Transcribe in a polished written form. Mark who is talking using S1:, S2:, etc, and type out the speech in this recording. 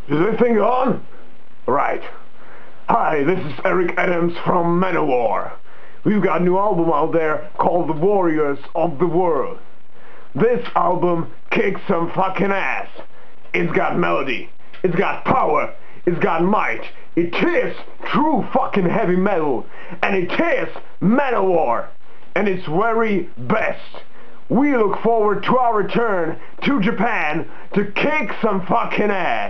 S1: Is this thing on? Right. Hi, this is Eric Adams from Manowar. We've got a new album out there called The Warriors of the World. This album kicks some fucking ass. It's got melody. It's got power. It's got might. It is true fucking heavy metal. And it is Manowar. And it's very best. We look forward to our return to Japan to kick some fucking ass.